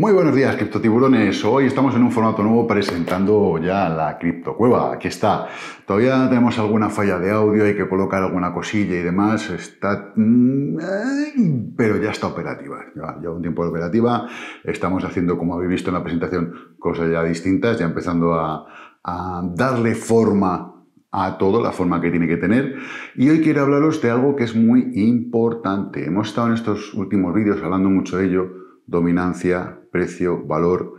Muy buenos días, criptotiburones. Hoy estamos en un formato nuevo presentando ya la criptocueva. Aquí está. Todavía tenemos alguna falla de audio, hay que colocar alguna cosilla y demás. Pero ya está operativa. Lleva un tiempo de operativa. Estamos haciendo, como habéis visto en la presentación, cosas ya distintas, ya empezando a darle forma a todo, la forma que tiene que tener. Y hoy quiero hablaros de algo que es muy importante. Hemos estado en estos últimos vídeos hablando mucho de ello. Dominancia, precio, valor.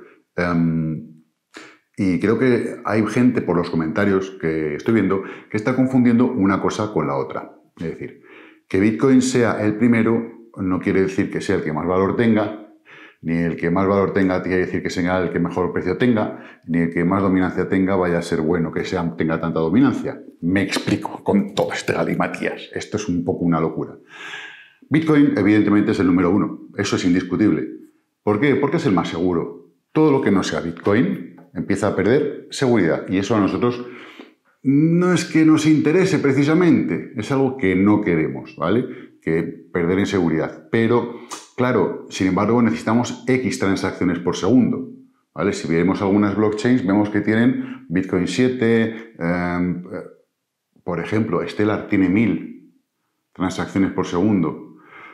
Y creo que hay gente por los comentarios que estoy viendo que está confundiendo una cosa con la otra. Es decir, que Bitcoin sea el primero no quiere decir que sea el que más valor tenga, ni el que más valor tenga quiere decir que sea el que mejor precio tenga, ni el que más dominancia tenga vaya a ser bueno que tenga tanta dominancia. Me explico con todo este galimatías. Esto es un poco una locura. Bitcoin, evidentemente, es el número uno. Eso es indiscutible. ¿Por qué? Porque es el más seguro. Todo lo que no sea Bitcoin empieza a perder seguridad. Y eso a nosotros no es que nos interese precisamente. Es algo que no queremos, ¿vale? Que perder en seguridad. Pero, claro, sin embargo, necesitamos X transacciones por segundo, ¿vale? Si vemos algunas blockchains, vemos que tienen Bitcoin 7, por ejemplo, Stellar tiene 1000 transacciones por segundo.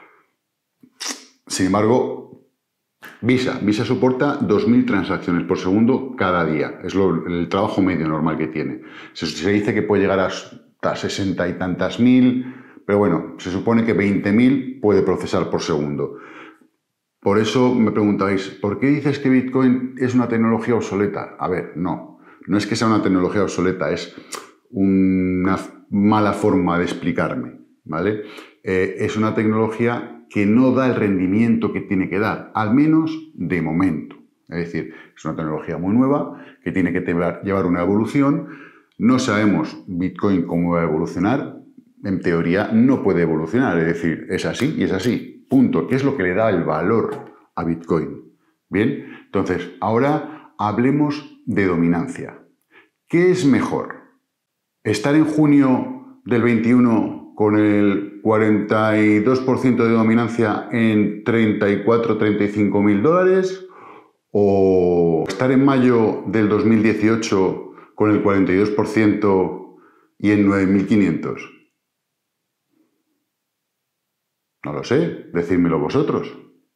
Sin embargo, Visa soporta 2000 transacciones por segundo cada día. Es el trabajo medio normal que tiene. Se dice que puede llegar hasta 60 y tantas mil, pero bueno, se supone que 20.000 puede procesar por segundo. Por eso me preguntáis, ¿por qué dices que Bitcoin es una tecnología obsoleta? A ver, no es que sea una tecnología obsoleta, es una mala forma de explicarme, ¿vale? Es una tecnología que no da el rendimiento que tiene que dar, al menos de momento. Es decir, es una tecnología muy nueva que tiene que llevar una evolución. No sabemos Bitcoin cómo va a evolucionar. En teoría no puede evolucionar, es decir, es así y es así. Punto. ¿Qué es lo que le da el valor a Bitcoin? Bien, entonces, ahora hablemos de dominancia. ¿Qué es mejor? ¿Estar en junio del 21 con el 42% de dominancia en 34-35 mil dólares? ¿O estar en mayo del 2018 con el 42% y en 9.500? No lo sé, decídmelo vosotros.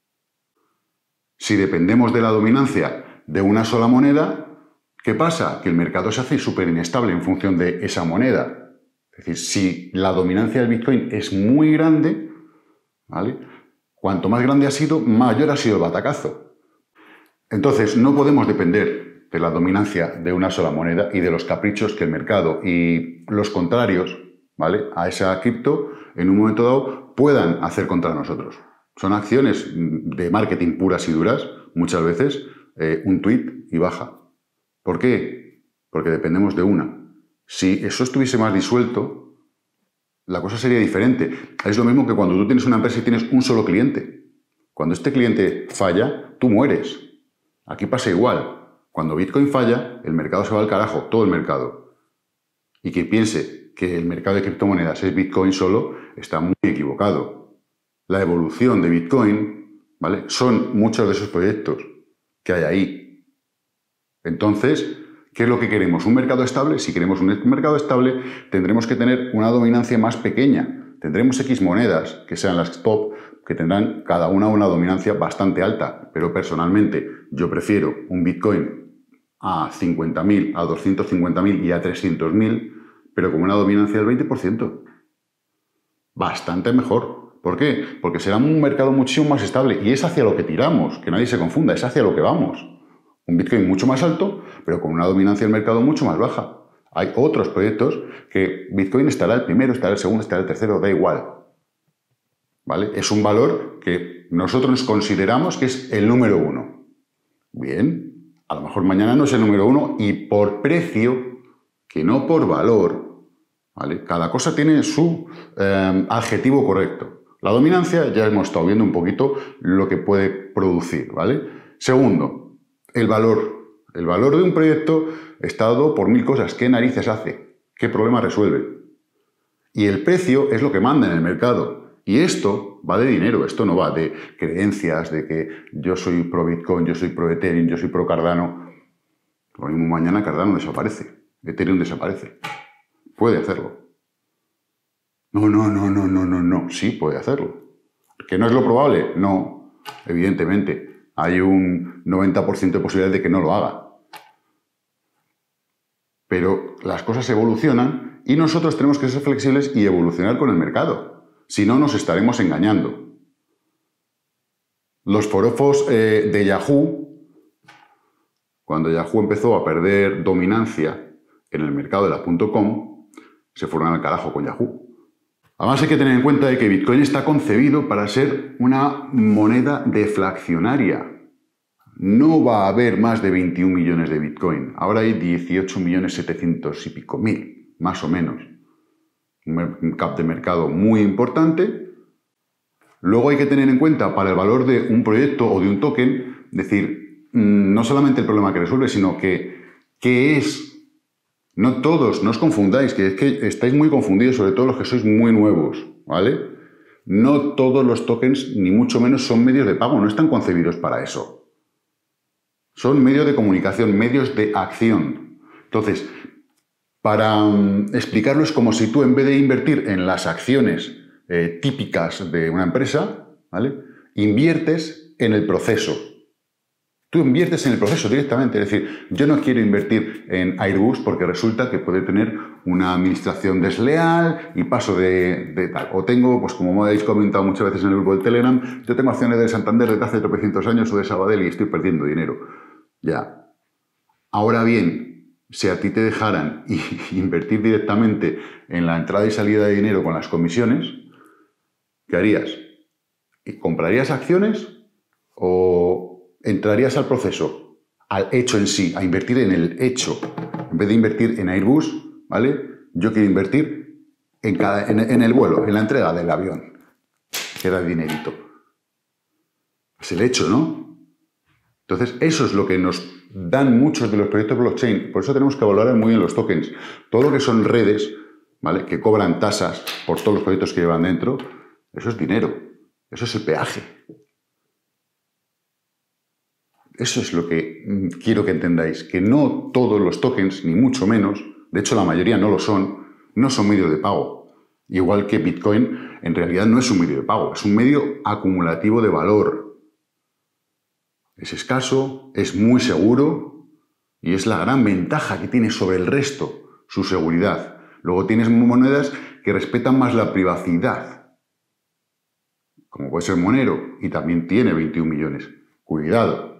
Si dependemos de la dominancia de una sola moneda, ¿qué pasa? Que el mercado se hace súper inestable en función de esa moneda. Es decir, si la dominancia del Bitcoin es muy grande, ¿vale? Cuanto más grande ha sido, mayor ha sido el batacazo. Entonces, no podemos depender de la dominancia de una sola moneda y de los caprichos que el mercado y los contrarios, ¿vale?, a esa cripto, en un momento dado, puedan hacer contra nosotros. Son acciones de marketing puras y duras, muchas veces, un tweet y baja. ¿Por qué? Porque dependemos de una. Si eso estuviese más disuelto, la cosa sería diferente. Es lo mismo que cuando tú tienes una empresa y tienes un solo cliente. Cuando este cliente falla, tú mueres. Aquí pasa igual. Cuando Bitcoin falla, el mercado se va al carajo, todo el mercado. Y quien piense que el mercado de criptomonedas es Bitcoin solo, está muy equivocado. La evolución de Bitcoin, ¿vale?, son muchos de esos proyectos que hay ahí. Entonces, ¿qué es lo que queremos? ¿Un mercado estable? Si queremos un mercado estable, tendremos que tener una dominancia más pequeña. Tendremos X monedas, que sean las top, que tendrán cada una dominancia bastante alta. Pero personalmente, yo prefiero un Bitcoin a 50.000, a 250.000 y a 300.000, pero con una dominancia del 20%. Bastante mejor. ¿Por qué? Porque será un mercado muchísimo más estable y es hacia lo que tiramos, que nadie se confunda, es hacia lo que vamos. Un Bitcoin mucho más alto, pero con una dominancia del mercado mucho más baja. Hay otros proyectos que Bitcoin estará el primero, estará el segundo, estará el tercero, da igual. ¿Vale? Es un valor que nosotros consideramos que es el número uno. Bien, a lo mejor mañana no es el número uno y por precio, que no por valor, ¿vale? Cada cosa tiene su adjetivo correcto. La dominancia, ya hemos estado viendo un poquito lo que puede producir, ¿vale? Segundo, el valor. El valor de un proyecto está dado por 1000 cosas. ¿Qué narices hace? ¿Qué problema resuelve? Y el precio es lo que manda en el mercado. Y esto va de dinero, esto no va de creencias, de que yo soy pro Bitcoin, yo soy pro Ethereum, yo soy pro Cardano. Lo mismo mañana Cardano desaparece, Ethereum desaparece. Puede hacerlo. No. Sí, puede hacerlo. ¿Que no es lo probable? No, evidentemente. Hay un 90% de posibilidades de que no lo haga. Pero las cosas evolucionan y nosotros tenemos que ser flexibles y evolucionar con el mercado. Si no, nos estaremos engañando. Los forofos de Yahoo, cuando Yahoo empezó a perder dominancia en el mercado de la .com, se fueron al carajo con Yahoo. Además hay que tener en cuenta de que Bitcoin está concebido para ser una moneda deflacionaria. No va a haber más de 21 millones de Bitcoin. Ahora hay 18.700.000 y pico, más o menos. Un cap de mercado muy importante. Luego hay que tener en cuenta para el valor de un proyecto o de un token, decir, no solamente el problema que resuelve, sino que qué es. No todos, no os confundáis, que es que estáis muy confundidos, sobre todo los que sois muy nuevos, ¿vale? No todos los tokens, ni mucho menos, son medios de pago, no están concebidos para eso. Son medios de comunicación, medios de acción. Entonces, para explicarlo es como si tú, en vez de invertir en las acciones típicas de una empresa, ¿vale?, inviertes en el proceso. Tú inviertes en el proceso directamente, es decir, yo no quiero invertir en Airbus porque resulta que puede tener una administración desleal y paso de tal. O tengo, pues como me habéis comentado muchas veces en el grupo de Telegram, yo tengo acciones de Santander desde hace tropecientos años o de Sabadell y estoy perdiendo dinero. Ya. Ahora bien, si a ti te dejaran invertir directamente en la entrada y salida de dinero con las comisiones, ¿qué harías? ¿Comprarías acciones o entrarías al proceso, al hecho en sí, a invertir en el hecho? En vez de invertir en Airbus, ¿vale?, yo quiero invertir en el vuelo, en la entrega del avión, que da dinerito. Es el hecho, ¿no? Entonces, eso es lo que nos dan muchos de los proyectos blockchain. Por eso tenemos que valorar muy bien los tokens. Todo lo que son redes, ¿vale?, que cobran tasas por todos los proyectos que llevan dentro, eso es dinero, eso es el peaje. Eso es lo que quiero que entendáis, que no todos los tokens, ni mucho menos, de hecho la mayoría no lo son, no son medios de pago. Igual que Bitcoin en realidad no es un medio de pago, es un medio acumulativo de valor. Es escaso, es muy seguro y es la gran ventaja que tiene sobre el resto, su seguridad. Luego tienes monedas que respetan más la privacidad, como puede ser Monero, y también tiene 21 millones. Cuidado.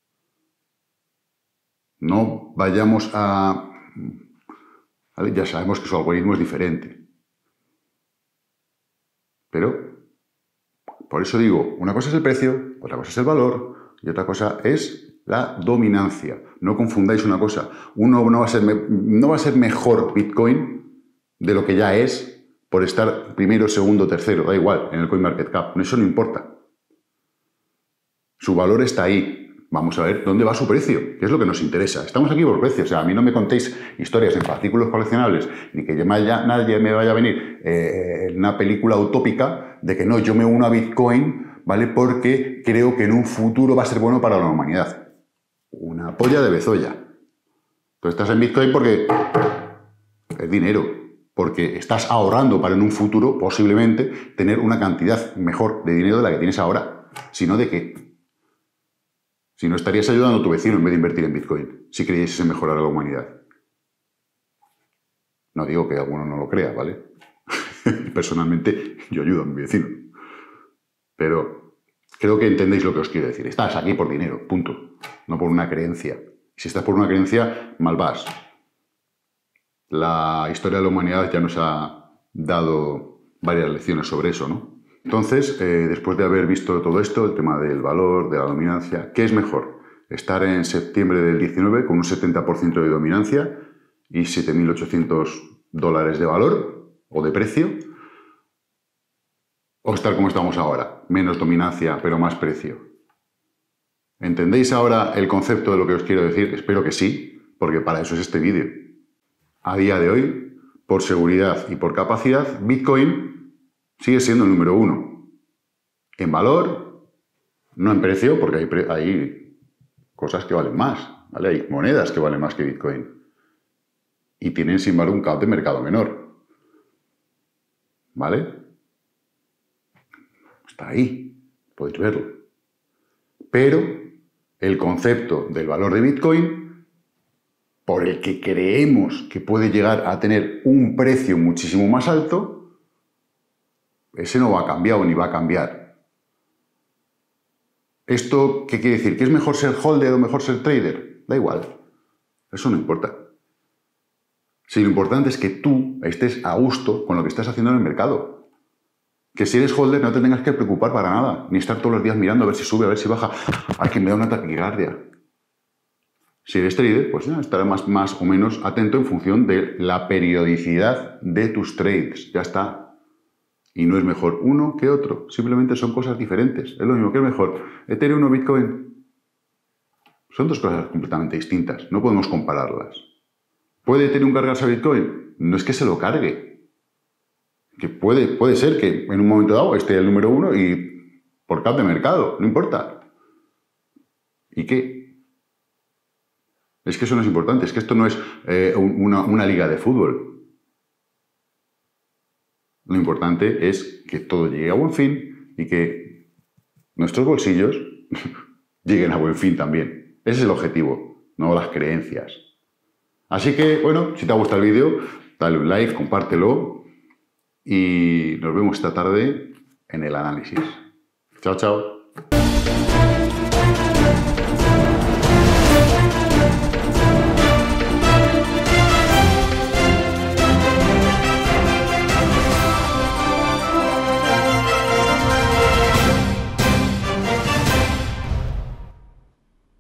No vayamos a... ¿vale? Ya sabemos que su algoritmo es diferente. Pero, por eso digo, una cosa es el precio, otra cosa es el valor y otra cosa es la dominancia. No confundáis una cosa. Uno no va a ser mejor Bitcoin de lo que ya es por estar primero, segundo, tercero. Da igual, en el CoinMarketCap. Eso no importa. Su valor está ahí. Vamos a ver dónde va su precio, que es lo que nos interesa. Estamos aquí por precio. O sea, a mí no me contéis historias en artículos coleccionables, ni que nadie me vaya a venir una película utópica de que no, yo me uno a Bitcoin, ¿vale?, porque creo que en un futuro va a ser bueno para la humanidad. Una polla de bezoya. Tú estás en Bitcoin porque es dinero, porque estás ahorrando para en un futuro, posiblemente, tener una cantidad mejor de dinero de la que tienes ahora. Si no, ¿de qué? Si no, estarías ayudando a tu vecino en vez de invertir en Bitcoin, si creyese en mejorar a la humanidad. No digo que alguno no lo crea, ¿vale? Personalmente, yo ayudo a mi vecino. Pero creo que entendéis lo que os quiero decir. Estás aquí por dinero, punto. No por una creencia. Si estás por una creencia, mal vas. La historia de la humanidad ya nos ha dado varias lecciones sobre eso, ¿no? Entonces, después de haber visto todo esto, el tema del valor, de la dominancia, ¿qué es mejor? ¿Estar en septiembre del 19 con un 70% de dominancia y $7.800 de valor o de precio? ¿O estar como estamos ahora? Menos dominancia, pero más precio. ¿Entendéis ahora el concepto de lo que os quiero decir? Espero que sí, porque para eso es este vídeo. A día de hoy, por seguridad y por capacidad, Bitcoin sigue siendo el número 1. En valor, no en precio, porque hay cosas que valen más, ¿vale? Hay monedas que valen más que Bitcoin. Y tienen, sin embargo, un cap de mercado menor. ¿Vale? Está ahí, podéis verlo. Pero el concepto del valor de Bitcoin, por el que creemos que puede llegar a tener un precio muchísimo más alto, ese no va a cambiar ni va a cambiar. ¿Esto qué quiere decir? ¿Que es mejor ser holder o mejor ser trader? Da igual. Eso no importa. Si lo importante es que tú estés a gusto con lo que estás haciendo en el mercado. Que si eres holder no te tengas que preocupar para nada, ni estar todos los días mirando a ver si sube, a ver si baja. Ay, que me da una taquicardia. Si eres trader, pues ya estarás más o menos atento en función de la periodicidad de tus trades. Ya está. Y no es mejor uno que otro. Simplemente son cosas diferentes. Es lo mismo. ¿Qué es mejor? ¿Ethereum o Bitcoin? Son dos cosas completamente distintas. No podemos compararlas. ¿Puede Ethereum cargarse a Bitcoin? No es que se lo cargue. Que puede ser que en un momento dado esté el número 1 y por cap de mercado. No importa. ¿Y qué? Es que eso no es importante. Es que esto no es una liga de fútbol. Lo importante es que todo llegue a buen fin y que nuestros bolsillos lleguen a buen fin también. Ese es el objetivo, no las creencias. Así que, bueno, si te ha gustado el vídeo, dale un like, compártelo y nos vemos esta tarde en el análisis. Chao, chao.